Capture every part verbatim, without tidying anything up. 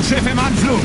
Raumschiff im Anflug!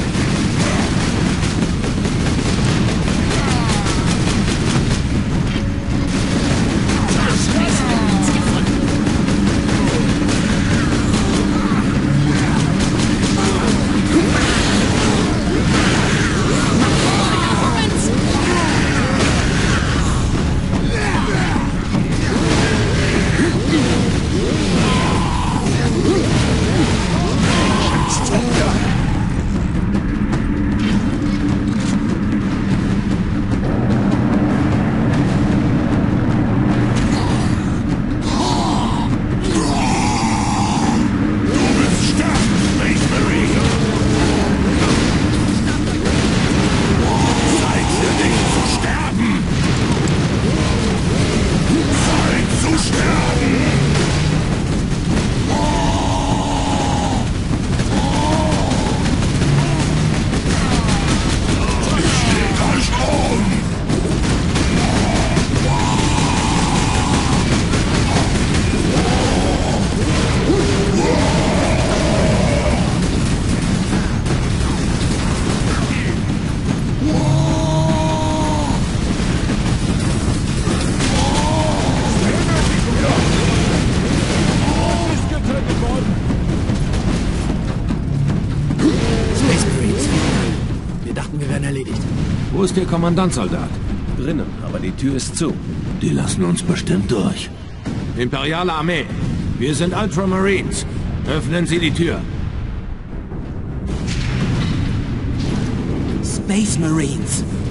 Wo ist der Kommandantsoldat? Drinnen, aber die Tür ist zu. Die lassen uns bestimmt durch. Imperiale Armee, wir sind Ultramarines. Öffnen Sie die Tür. Space Marines.